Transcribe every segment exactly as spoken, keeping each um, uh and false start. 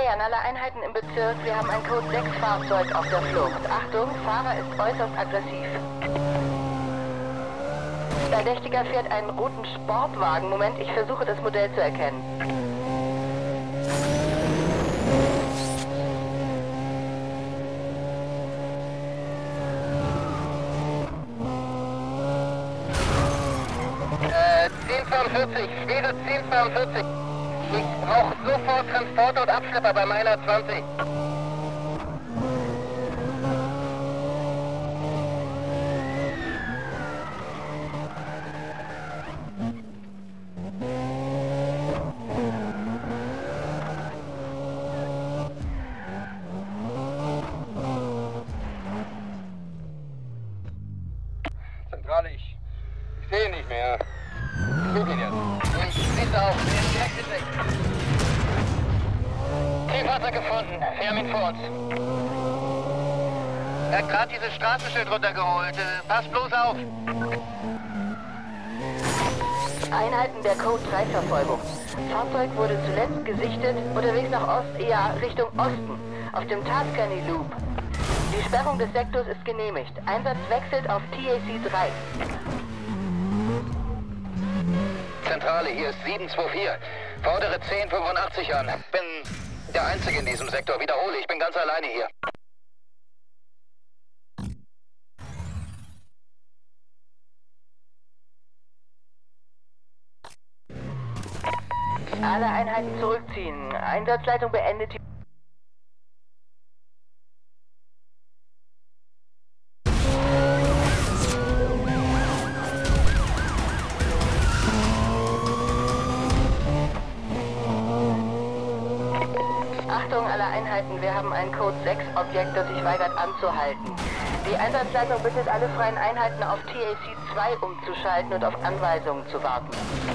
Hey, an alle Einheiten im Bezirk, wir haben ein Code sechs Fahrzeug auf der Flucht. Achtung, Fahrer ist äußerst aggressiv. Verdächtiger fährt einen roten Sportwagen. Moment, ich versuche das Modell zu erkennen. Äh, zehn zweiundvierzig, Schwede zehn zweiundvierzig. Ich brauche sofort Transporter und Abschlepper bei meiner zwanzig. Zentrale, ich, ich sehe ihn nicht mehr. Ich suche ihn jetzt. Ich schließe auf, er ist direkt entdeckt. Zielfahrzeug gefunden, wir haben ihn vor uns. Er hat gerade dieses Straßenschild runtergeholt. Äh, pass bloß auf. Einheiten der Code drei Verfolgung. Fahrzeug wurde zuletzt gesichtet, unterwegs nach Ost, eher Richtung Osten, auf dem Tuscany Loop. Die Sperrung des Sektors ist genehmigt. Einsatz wechselt auf T A C drei. Zentrale, hier ist sieben zwei vier. Fordere zehn fünfundachtzig an. Bin der Einzige in diesem Sektor. Wiederhole, ich bin ganz alleine hier. Alle Einheiten zurückziehen. Einsatzleitung beendet. Achtung, alle Einheiten, wir haben ein Code sechs Objekt, das sich weigert anzuhalten. Die Einsatzleitung bittet alle freien Einheiten auf T A C zwei umzuschalten und auf Anweisungen zu warten.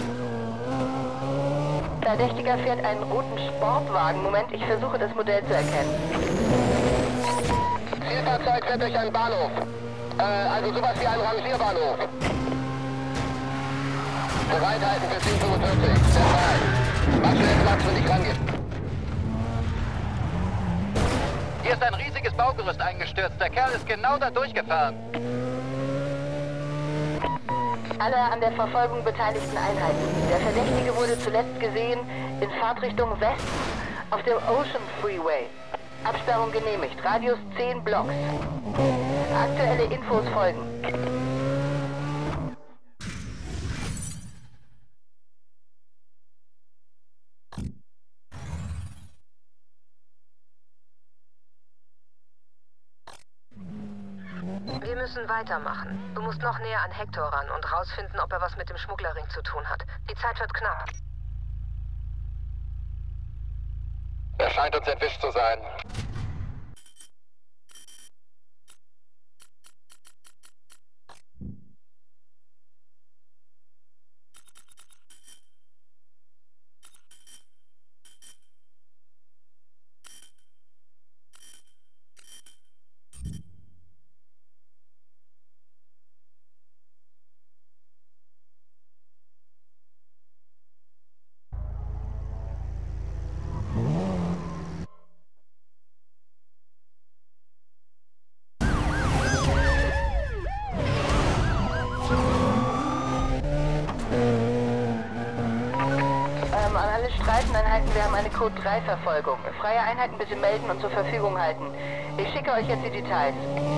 Verdächtiger fährt einen roten Sportwagen. Moment, ich versuche das Modell zu erkennen. Zielfahrzeug fährt durch einen Bahnhof. Äh, also sowas wie ein Rangierbahnhof. Bereithalten für zehn fünfundvierzig. Zentral. Mach schnell Platz, wenn ich rangehe. Hier ist ein riesiges Baugerüst eingestürzt. Der Kerl ist genau da durchgefahren. Alle an der Verfolgung beteiligten Einheiten. Der Verdächtige wurde zuletzt gesehen in Fahrtrichtung Westen auf dem Ocean Freeway. Absperrung genehmigt. Radius zehn Blocks. Aktuelle Infos folgen. Wir müssen weitermachen. Du musst noch näher an Hector ran und rausfinden, ob er was mit dem Schmugglerring zu tun hat. Die Zeit wird knapp. Er scheint uns entwischt zu sein. Streifeneinheiten, wir haben eine Code drei Verfolgung. Freie Einheiten bitte melden und zur Verfügung halten. Ich schicke euch jetzt die Details.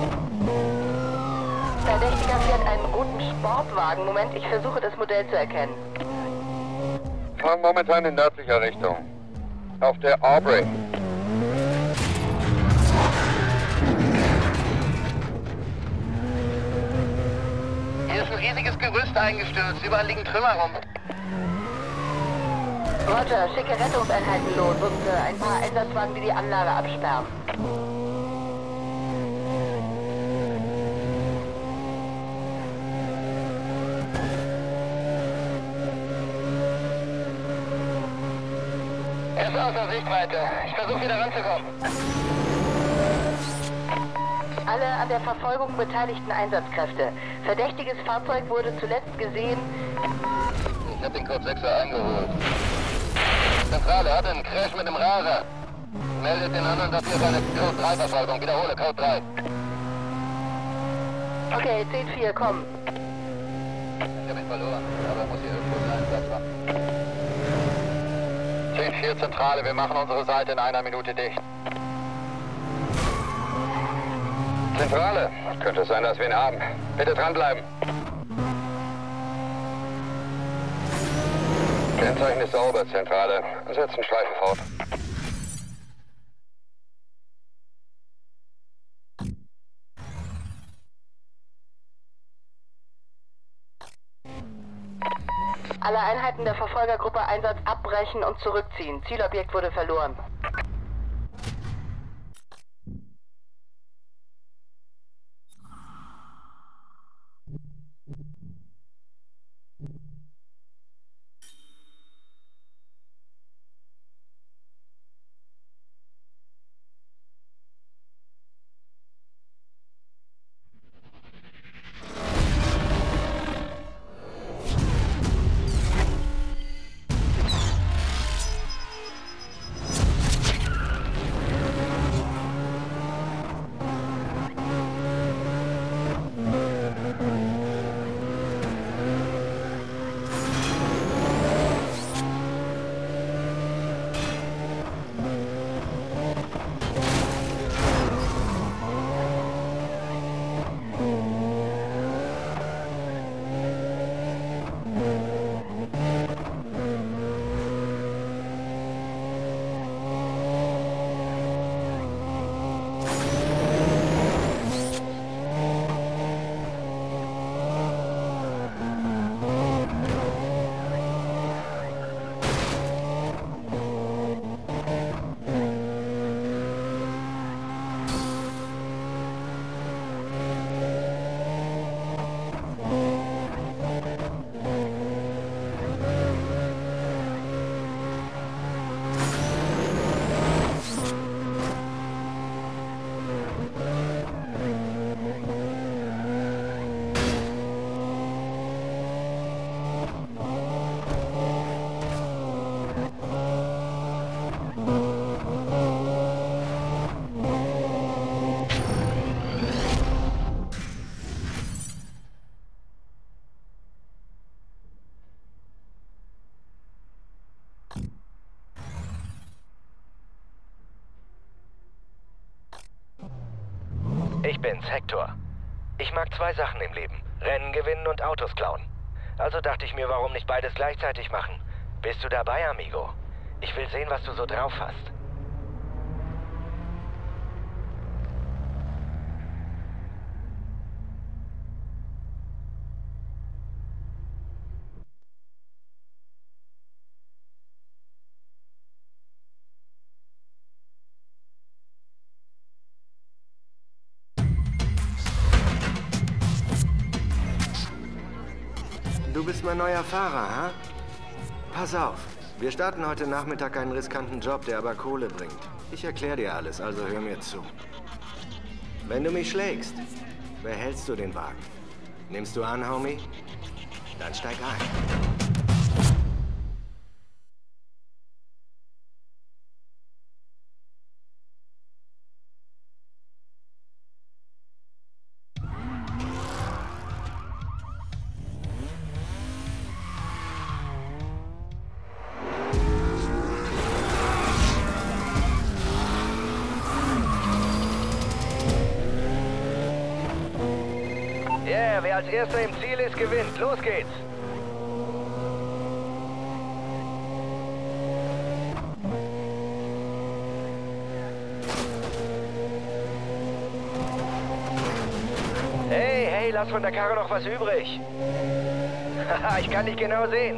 Verdächtiger fährt einen roten Sportwagen. Moment, ich versuche das Modell zu erkennen. Fahren momentan in nördlicher Richtung. Auf der Aubrey. Hier ist ein riesiges Gerüst eingestürzt. Überall liegen Trümmer rum. Roger, schicke Rettungseinheiten los und äh, ein paar Einsatzwagen, die die Anlage absperren. Er ist außer Sichtweite. Ich versuche wieder ranzukommen. Alle an der Verfolgung beteiligten Einsatzkräfte. Verdächtiges Fahrzeug wurde zuletzt gesehen. Ich habe den Code sechser eingeholt. Zentrale, hatte einen Crash mit dem Raser. Meldet den anderen, das hier ist eine Code drei Verfolgung. Wiederhole, Code drei. Okay, zehn vier, komm. Ich hab ihn verloren, aber muss hier irgendwo sein, Platz machen. zehn vier Zentrale, wir machen unsere Seite in einer Minute dicht. Zentrale, könnte sein, dass wir ihn haben. Bitte dranbleiben. Kennzeichen ist sauber, Zentrale. Setzen Schleife fort. Alle Einheiten der Verfolgergruppe Einsatz abbrechen und zurückziehen. Zielobjekt wurde verloren. Ich bin's, Hector. Ich mag zwei Sachen im Leben. Rennen gewinnen und Autos klauen. Also dachte ich mir, warum nicht beides gleichzeitig machen? Bist du dabei, Amigo? Ich will sehen, was du so drauf hast. Du bist mein neuer Fahrer, ha? Pass auf. Wir starten heute Nachmittag einen riskanten Job, der aber Kohle bringt. Ich erkläre dir alles, also hör mir zu. Wenn du mich schlägst, behältst du den Wagen. Nimmst du an, Homie? Dann steig ein. Yeah, wer als Erster im Ziel ist, gewinnt. Los geht's! Hey, hey, lass von der Karre noch was übrig. Haha, ich kann dich genau sehen.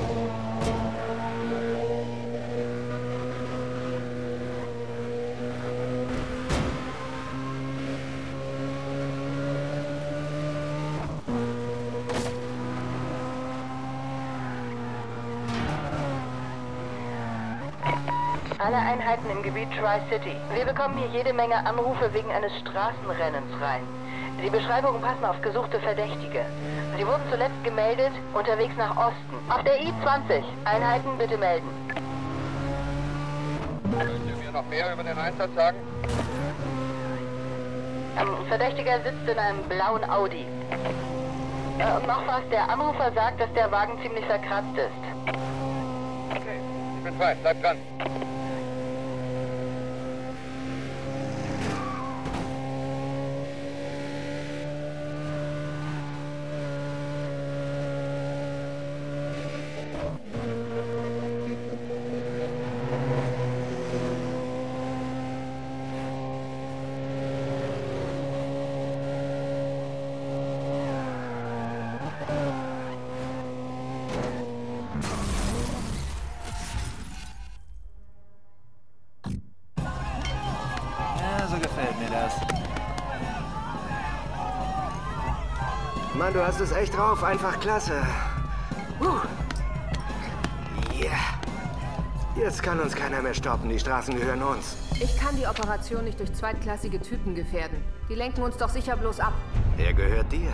Alle Einheiten im Gebiet Tri-City. Wir bekommen hier jede Menge Anrufe wegen eines Straßenrennens rein. Die Beschreibungen passen auf gesuchte Verdächtige. Sie wurden zuletzt gemeldet, unterwegs nach Osten. Auf der I zwanzig. Einheiten bitte melden. noch mehr über den Einsatz sagen? Ein Verdächtiger sitzt in einem blauen Audi. Äh, und noch was, der Anrufer sagt, dass der Wagen ziemlich verkratzt ist. Okay, ich bin frei, bleib dran. Mann, du hast es echt drauf. Einfach klasse. Huh. Yeah. Jetzt kann uns keiner mehr stoppen. Die Straßen gehören uns. Ich kann die Operation nicht durch zweitklassige Typen gefährden. Die lenken uns doch sicher bloß ab. Er gehört dir.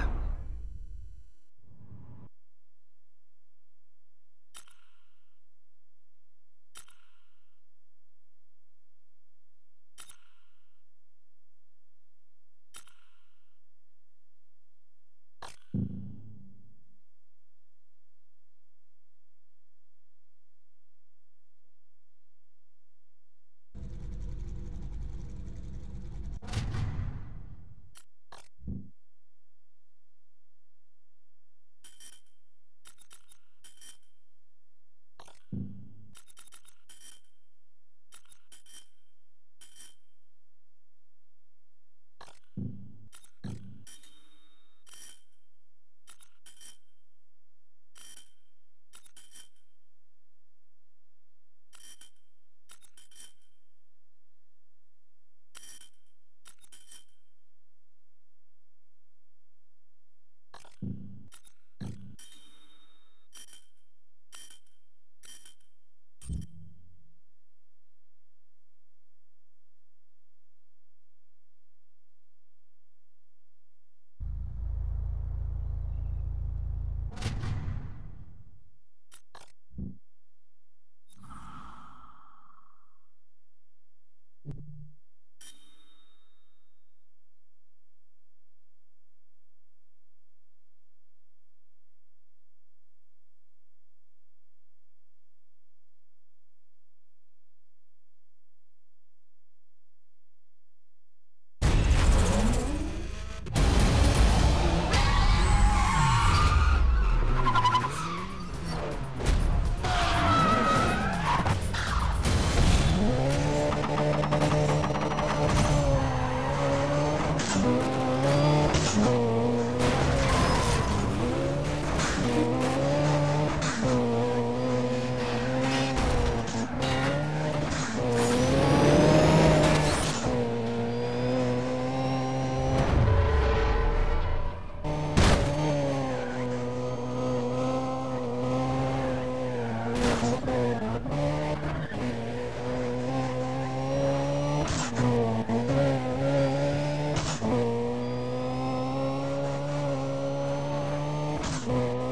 Oh.